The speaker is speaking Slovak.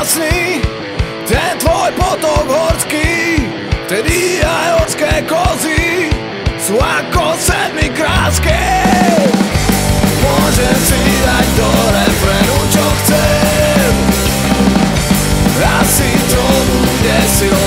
krásny, ten tvoj potok horský, vtedy aj horské kozy sú ako sedmi krásky. Môžem si dať do refrénu, čo chcem, asi to bude silné.